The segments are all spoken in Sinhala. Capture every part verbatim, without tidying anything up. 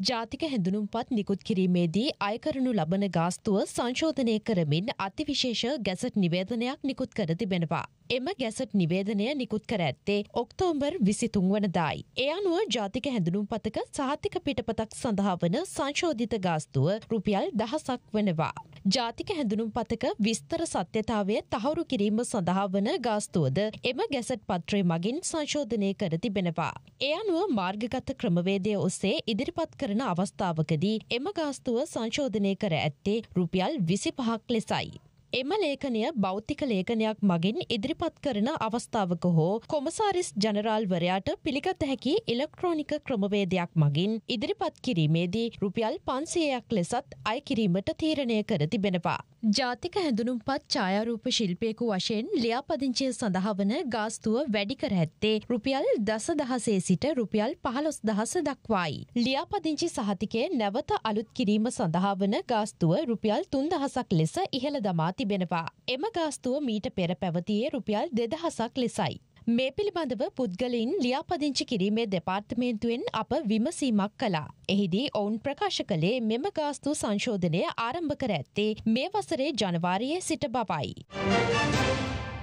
ජාතික හැඳුනුම්පත් නිකුත් කිරීමේදී අය කරනු ලබන ගාස්තුව සංශෝධනය කරමින් අතිවිශේෂ ගැසට් නිවේදනයක් නිකුත් කර තිබෙනවා. එම ගැසට් නිවේදනය නිකුත් කර ඇත්තේ ඔක්තෝබර් විසිතුන් වනදායි. ඒ අනුව ජාතික හැඳුනුම්පතක සහතික පිටපතක් සඳහා වන සංශෝධිත ගාස්තුව රුපියල් දහසක් වනවා. ජාතික හැඳුනුම්පතක විස්තර සත්‍යතාවය තහවුරු කිරීම සඳහා වන ගාස්තුවද එම ගැසට් පත්‍රය මගින් සංශෝධනය කර තිබෙනවා. ඒ අනුව මාර්ගගත ක්‍රමවේදය ඔස්සේ ඉදිරිපත් කරන අවස්ථාවකදී එම ගාස්තුව සංශෝධනය කර ඇත්තේ රුපියල් විසිපහක් ලෙසයි. එම ලේඛනය භෞතික ලේඛනයක් මගින් ඉදිරිපත් කරන අවස්ථාවක හෝ කොමසාරිස් ජනරාල්වරයාට පිළිගත හැකි ඉලෙක්ට්‍රෝනික ක්‍රමවේදයක් මගින් ඉදිරිපත් කිරීමේදී රුපියල් පන්සියයක් ලෙසත් අය කිරීමට තීරණය කර තිබෙනවා. ජාතික හැඳුනුම්පත් ඡායාරූප ශිල්පියෙකු වශයෙන් ලියාපදිංචිය සඳහා වන ගාස්තුව වැඩි කර ඇත්තේ රුපියල් දසදහසේ සිට රුපියල් පහළොස් දහස දක්වායි. ලියාපදිංචි සහතිකය නැවත අලුත් කිරීම සඳහා වන ගාස්තුව රුපියල් තුන්දහසක් ලෙස ඉහළ දමා තිබෙනවා. එම ගාස්තුව මීට පෙර පැවතියේ රුපියල් දෙදහසක් ලෙසයි. මේ පිළිබඳව පුද්ගලයින් ලියාපදිංචි කිරීමේ දෙපාර්තමේන්තුවෙන් අප විමසීමක් කළා. එහිදී ඔවුන් ප්‍රකාශ කළේ මෙම ගාස්තු සංශෝධනය ආරම්භ කර ඇත්තේ මේ වසරේ ජනවාරියේ සිට බවයි.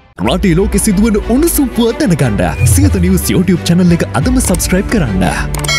රටේ ලෝකෙ සිදුවන උණුසුම් පුවත් දැනගන්න සියත නිවුස් YouTube channel එක අදම subscribe කරන්න.